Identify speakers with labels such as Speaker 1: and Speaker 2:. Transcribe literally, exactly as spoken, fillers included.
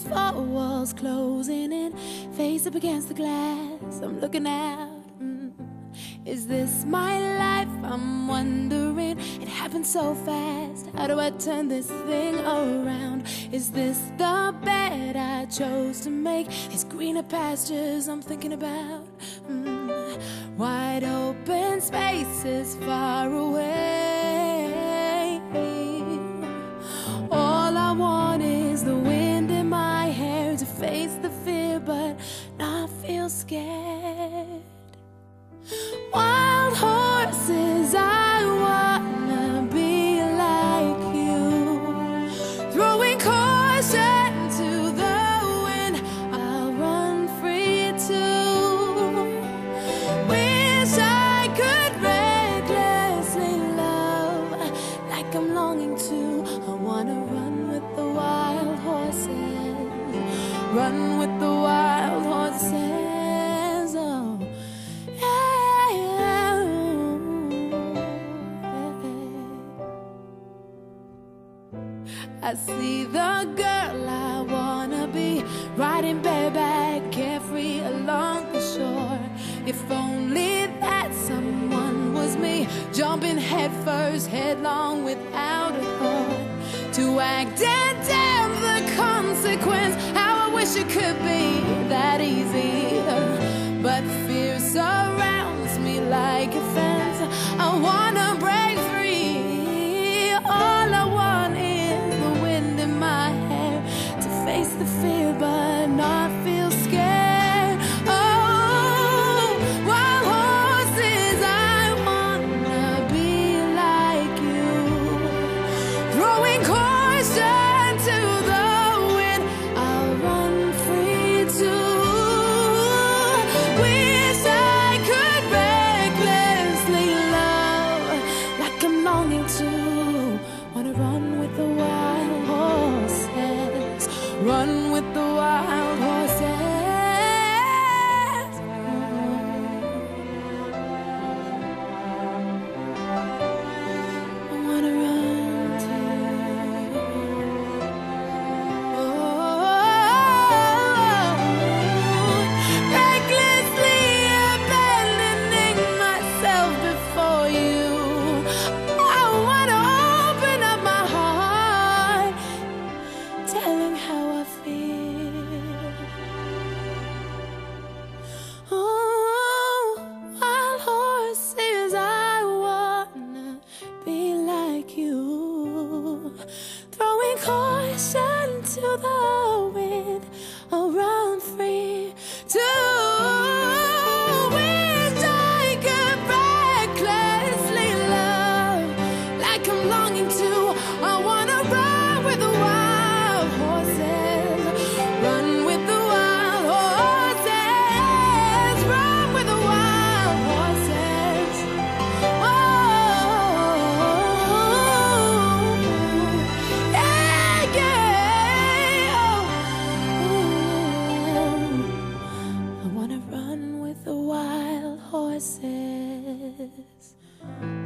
Speaker 1: These four walls closing in, face up against the glass, I'm looking out. mm. Is this my life? I'm wondering. It happened so fast. How do I turn this thing around? Is this the bed I chose to make? These greener pastures I'm thinking about. mm. Wide open spaces far away. All I want is the wind in my hair to face the fear but not feel scared. Wild horses, I wanna be like you, throwing caution to the wind, I'll run free too. Wish I could recklessly love like I'm longing to. I wanna run with the wild horses, run with the wild horses. Oh, I see the girl I wanna be, riding bareback, carefree along the shore. If only that someone was me, jumping headfirst, headlong without a thought, to act and damn the consequence. How I wish it could be that easy, but fear surrounds me like a fence. I wanna break free. All I want is face the fear but not feel scared. Oh, wild horses, I wanna be like you, throwing caution to the wind, I'll run free too. Wish I could recklessly love like I'm longing to. Wanna run with the wild horses, run with the wild horses. I wanna run to you. Oh, recklessly abandoning myself before you. I wanna open up my heart, telling how I feel. Oh, wild horses, I wanna be like you, throwing caution to the wind, I'll run free too. Wish I could recklessly love like I'm longing to. I wanna run with the wild horses, run with the wild horses, run with the wild horses. Oh, yeah, yeah. Oh, I wanna run with the wild horses.